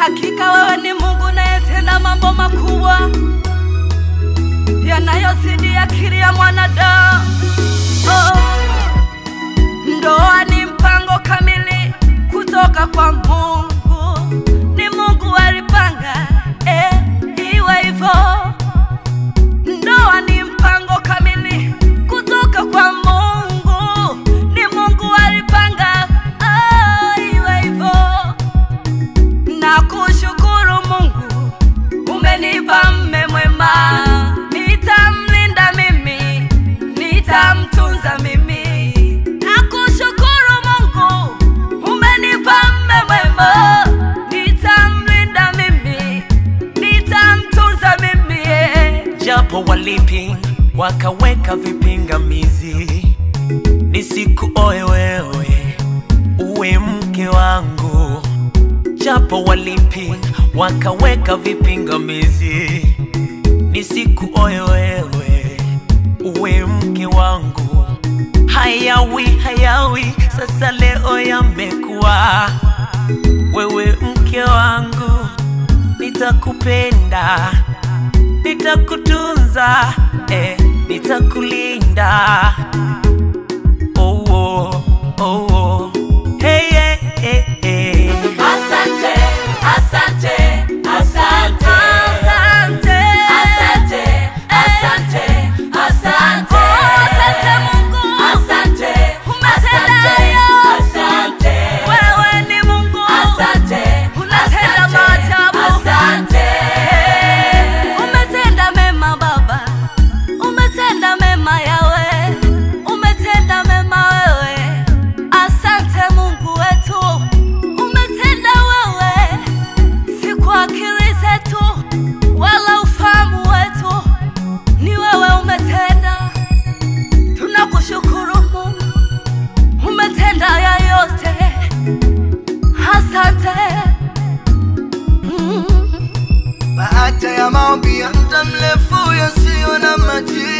Hakika wewe ni Mungu unayetenda mambo makubwa yanayozidi akili ya mwanadamu. Ndoa ni mpango kamili kutoka kwa Mungu. Ni Mungu alipanga iwe hivyo. Ndoa ni mpango kamili kutoka kwa Mungu. Ni Mungu alipanga iwe hivyo. Nakushukuru Mungu, umenipa mume mwema. Nitamlinda mimi, nitamtunza mimi. Nakushukuru Mungu, umenipa mume mwema. Nitamlinda mimi, nitamtunza mimi. Japo walipinga wakaweka vipingamizi, nisikuoe wewe uwe mke wangu. Japo walipinga wakaweka vipingamizi, nisikuoe wewe uwe mke wangu. Hayawi sasa leo yamekuwa. Wewe mke wangu, nitakupenda, nitakutunza, nitakulinda. Oh oh oh oh. Hey hey hey hey. Asante, asante, asante, asante, asante, asante, asante, asante Mungu, asante, umetenda asante. Wewe ni Mungu, asante, unatenda maajabu, asante. Umetenda mema Baba, umetenda mema Yawe, umetenda mema wewe. Asante Mungu wetu, umetenda wewe, si kwa akili zetu wala ufahamu wetu, ni wewe umetenda. Tunakushukuru Mungu, umetenda haya yote, asante. Baada ya maombi ya muda mrefu yasiyo na majibu,